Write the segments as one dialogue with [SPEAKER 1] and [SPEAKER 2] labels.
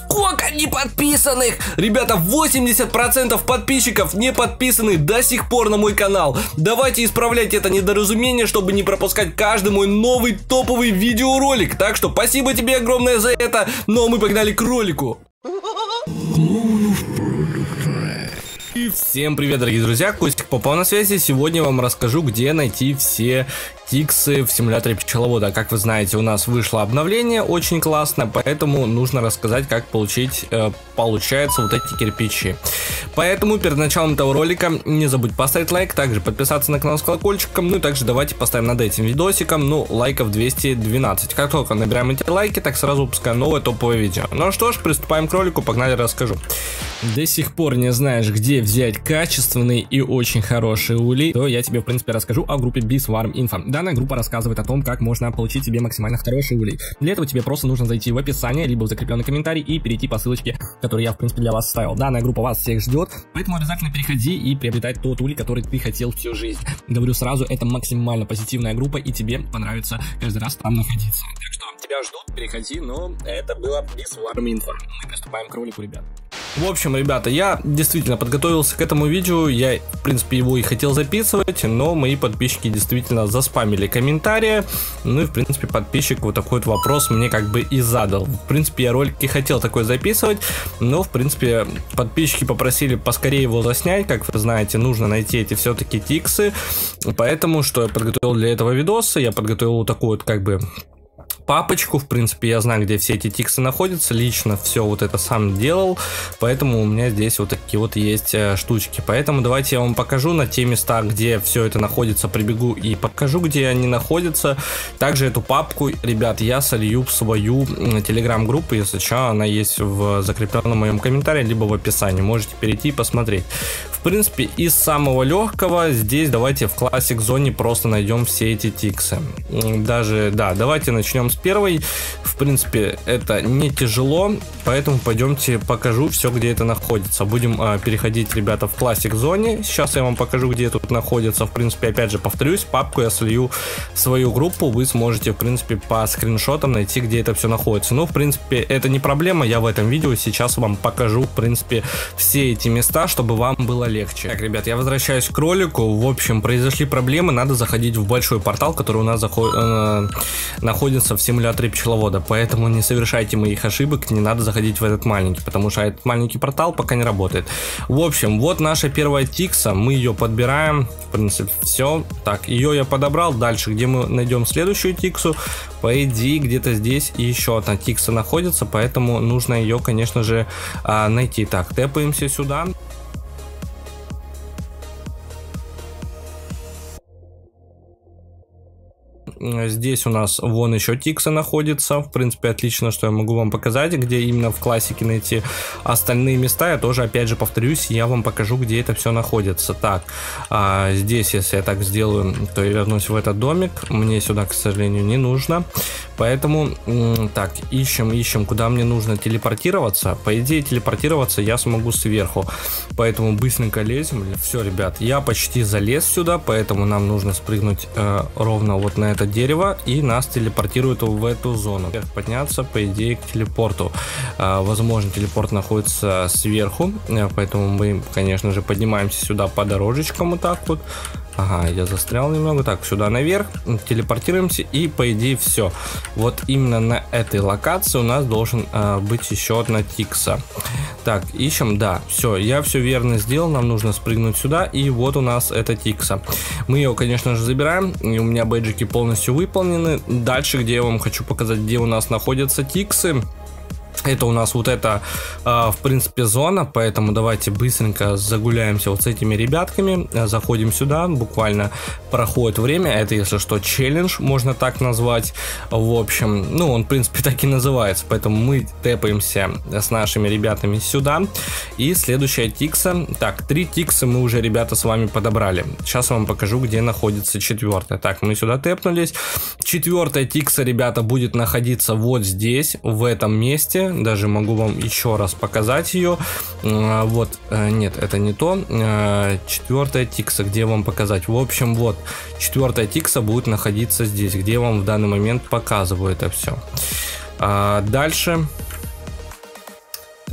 [SPEAKER 1] сколько неподписанных? Ребята, 80% подписчиков не подписаны до сих пор на мой канал. Давайте исправлять это недоразумение, чтобы не пропускать каждый мой новый топовый видеоролик. Так что спасибо тебе огромное за это. Ну а мы погнали к ролику. И всем привет, дорогие друзья, Костик Попов на связи. Сегодня я вам расскажу, где найти все тиксы в симуляторе пчеловода. Как вы знаете, у нас вышло обновление, очень классно, поэтому нужно рассказать, как получается вот эти кирпичи. Поэтому перед началом этого ролика не забудь поставить лайк, также подписаться на канал с колокольчиком, ну и также давайте поставим над этим видосиком, лайков 212. Как только набираем эти лайки, так сразу выпускаем новое топовое видео. Ну что ж, приступаем к ролику, погнали, расскажу. До сих пор не знаешь, где взять качественный и очень хороший улей, то я тебе в принципе расскажу о группе BeSwarm Info. Данная группа рассказывает о том, как можно получить себе максимально хороший улей. Для этого тебе просто нужно зайти в описание, либо в закрепленный комментарий и перейти по ссылочке, которую я в принципе для вас оставил. Данная группа вас всех ждет, поэтому обязательно переходи и приобретай тот улей, который ты хотел всю жизнь. Говорю сразу, это максимально позитивная группа и тебе понравится каждый раз там находиться. Так что тебя ждут, переходи, но это было BeSwarm Info. Мы приступаем к ролику, ребят. В общем, ребята, я действительно подготовился к этому видео, я, в принципе, его и хотел записывать, но мои подписчики действительно заспамили комментарии, ну и, в принципе, подписчик вот такой вот вопрос мне как бы и задал. В принципе, я ролик и хотел такой записывать, но, в принципе, подписчики попросили поскорее его заснять, как вы знаете, нужно найти эти все-таки тиксы, поэтому, что я подготовил для этого видоса, я подготовил вот такую вот как бы папочку, в принципе, я знаю, где все эти тиксы находятся, лично все вот это сам делал, поэтому у меня здесь вот такие вот есть штучки, поэтому давайте я вам покажу на те места, где все это находится, прибегу и покажу, где они находятся. Также эту папку, ребят, я солью в свою телеграм-группу, если что, она есть в закрепленном моем комментарии, либо в описании, можете перейти и посмотреть. В принципе, из самого легкого здесь давайте в Classic зоне просто найдем все эти тиксы. Даже, да, давайте начнем с первой. В принципе, это не тяжело, поэтому пойдемте покажу все, где это находится. Будем переходить, ребята, в Classic зоне. Сейчас я вам покажу, где тут находится. В принципе, опять же, повторюсь, папку я солью в свою группу. Вы сможете, в принципе, по скриншотам найти, где это все находится. Ну, в принципе, это не проблема. Я в этом видео сейчас вам покажу, в принципе, все эти места, чтобы вам было легче. Так, ребят, я возвращаюсь к ролику. В общем, произошли проблемы. Надо заходить в большой портал, который у нас находится в симуляторе пчеловода, поэтому не совершайте моих ошибок, не надо заходить в этот маленький, потому что этот маленький портал пока не работает. В общем, вот наша первая тикса, мы ее подбираем, в принципе, все. Так, ее я подобрал. Дальше, где мы найдем следующую тиксу, по идее, где-то здесь и еще одна тикса находится, поэтому нужно ее, конечно же, найти. Так, тэпаемся сюда. Здесь у нас вон еще тиксы находится. В принципе, отлично, что я могу вам показать, где именно в классике найти остальные места. Я тоже, опять же, повторюсь, я вам покажу, где это все находится. Так, здесь, если я так сделаю, то я вернусь в этот домик. Мне сюда, к сожалению, не нужно. Поэтому, так, ищем, куда мне нужно телепортироваться. По идее, телепортироваться я смогу сверху. Поэтому быстренько лезем. Все, ребят, я почти залез сюда, поэтому нам нужно спрыгнуть ровно вот на это дерево, и нас телепортируют в эту зону. Вверх подняться, по идее, к телепорту. Возможно, телепорт находится сверху, поэтому мы, конечно же, поднимаемся сюда по дорожечкам вот так вот. Ага, я застрял немного. Так, сюда наверх, телепортируемся, и по идее все. Вот именно на этой локации у нас должен быть еще одна тикса. Так, ищем, да, все, я все верно сделал, нам нужно спрыгнуть сюда, и вот у нас эта тикса. Мы ее, конечно же, забираем, и у меня бейджики полностью выполнены. Дальше, где я вам хочу показать, где у нас находятся тиксы. Это у нас вот это, в принципе, зона, поэтому давайте быстренько загуляемся вот с этими ребятками, заходим сюда, буквально проходит время, это, если что, челлендж, можно так назвать, в общем, ну, он, в принципе, так и называется, поэтому мы тэпаемся с нашими ребятами сюда, и следующая тикса, так, 3 тикса мы уже, ребята, с вами подобрали, сейчас я вам покажу, где находится 4-я, так, мы сюда тэпнулись, 4-я тикса, ребята, будет находиться вот здесь, в этом месте, даже могу вам еще раз показать ее. Вот, нет, это не то. 4-я тикса, где вам показать. В общем, вот 4-я тикса будет находиться здесь, где я вам в данный момент показываю это все. Дальше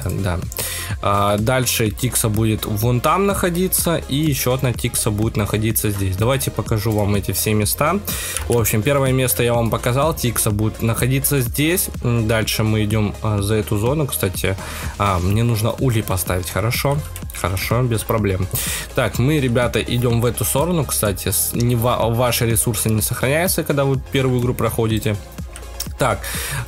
[SPEAKER 1] да. Дальше тикса будет вон там находиться, и еще одна тикса будет находиться здесь. Давайте покажу вам эти все места. В общем, первое место я вам показал, тикса будет находиться здесь. Дальше мы идем за эту зону, кстати. Мне нужно улей поставить, хорошо? Хорошо, без проблем. Так, мы, ребята, идем в эту сторону. Кстати, ваши ресурсы не сохраняются, когда вы первую игру проходите. Так,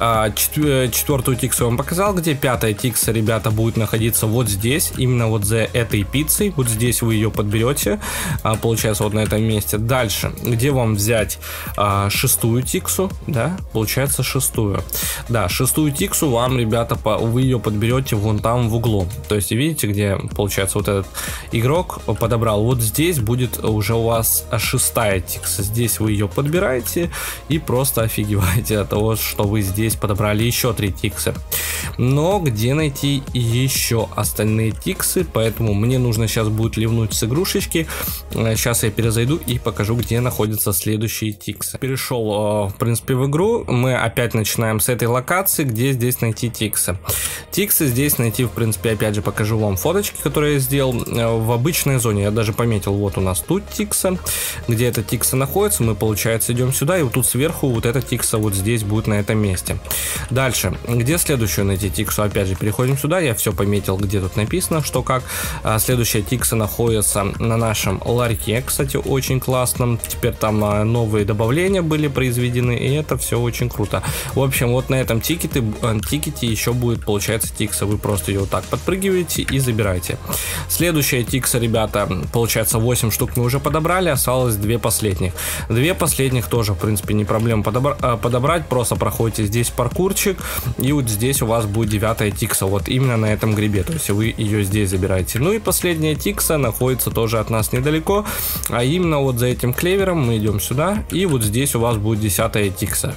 [SPEAKER 1] четвертую тиксу я вам показал, где пятая тикса, ребята, будет находиться вот здесь, именно вот за этой пиццей, вот здесь вы ее подберете, получается, вот на этом месте. Дальше, где вам взять шестую тиксу, да, получается шестую. Да, шестую тиксу вам, ребята, вы ее подберете вон там в углу. То есть, видите, где, получается, вот этот игрок подобрал, вот здесь будет уже у вас шестая тикса, здесь вы ее подбираете и просто офигеваете от того, что вы здесь подобрали еще 3 тиксы. Но где найти еще остальные тиксы? Поэтому мне нужно сейчас будет ливнуть с игрушечки. Сейчас я перезайду и покажу, где находятся следующие тиксы. Перешел, в принципе, в игру. Мы опять начинаем с этой локации, где здесь найти тиксы. Тиксы здесь найти, в принципе, опять же покажу вам фоточки, которые я сделал в обычной зоне. Я даже пометил, вот у нас тут тикса. Где эта тикса находится, мы, получается, идем сюда, и вот тут сверху вот эта тикса вот здесь будет на этом месте. Дальше, где следующую найти тиксу? Опять же, переходим сюда, я все пометил, где тут написано, что как. Следующая тикса находится на нашем ларьке, кстати, очень классно. Теперь там новые добавления были произведены, и это все очень круто. В общем, вот на этом тикете еще будет, получается, тикса. Вы просто ее вот так подпрыгиваете и забираете. Следующая тикса, ребята, получается 8 штук мы уже подобрали, осталось 2 последних. 2 последних тоже, в принципе, не проблема подобрать, просто проходите здесь паркурчик, и вот здесь у вас будет 9 тикса, вот именно на этом грибе, то есть вы ее здесь забираете. Ну и последняя тикса находится тоже от нас недалеко, а именно вот за этим клевером мы идем сюда, и вот здесь у вас будет 10 тикса.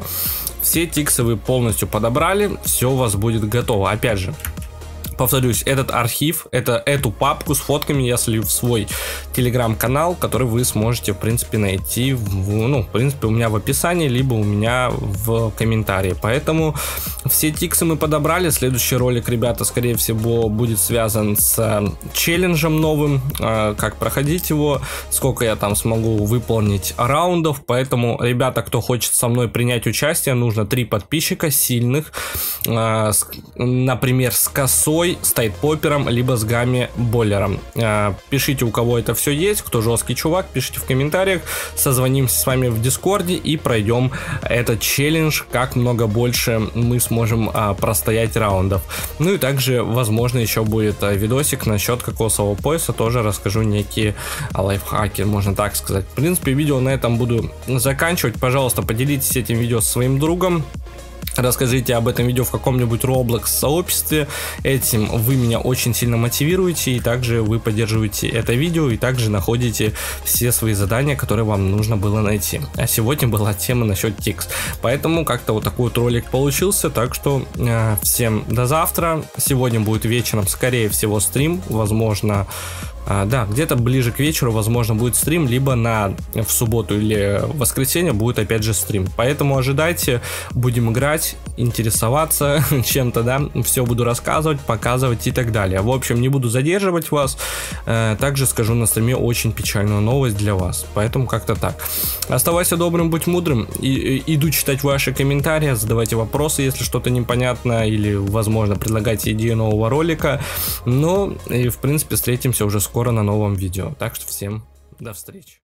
[SPEAKER 1] Все тиксы вы полностью подобрали, все у вас будет готово. Опять же, повторюсь, этот архив, эту папку с фотками я слил в свой телеграм-канал, который вы сможете, в принципе, найти, в принципе, у меня в описании, либо у меня в комментарии. Поэтому все тиксы мы подобрали. Следующий ролик, ребята, скорее всего, будет связан с челленджем новым, как проходить его, сколько я там смогу выполнить раундов. Поэтому, ребята, кто хочет со мной принять участие, нужно 3 подписчика сильных, например, с косой, с тайтпопером, либо с гамми-боллером. Пишите, у кого это все есть, кто жесткий чувак, пишите в комментариях, созвонимся с вами в дискорде и пройдем этот челлендж, как много больше мы сможем простоять раундов. Ну и также, возможно, еще будет видосик насчет кокосового пояса, тоже расскажу некие лайфхаки, можно так сказать. В принципе, видео на этом буду заканчивать. Пожалуйста, поделитесь этим видео со своим другом. Расскажите об этом видео в каком-нибудь Roblox сообществе. Этим вы меня очень сильно мотивируете, и также вы поддерживаете это видео, и также находите все свои задания, которые вам нужно было найти. А сегодня была тема насчет тикс. Поэтому как-то вот такой вот ролик получился. Так что всем до завтра. Сегодня будет вечером, скорее всего, стрим. Возможно, да, где-то ближе к вечеру, возможно, будет стрим, либо в субботу или в воскресенье будет опять же стрим. Поэтому ожидайте, будем играть, интересоваться чем-то, да, все буду рассказывать, показывать и так далее. В общем, не буду задерживать вас, также скажу на стриме очень печальную новость для вас, поэтому как-то так. Оставайся добрым, будь мудрым, иду читать ваши комментарии, задавайте вопросы, если что-то непонятно, или, возможно, предлагайте идею нового ролика. Ну, и, в принципе, встретимся уже скоро на новом видео. Так что всем до встречи.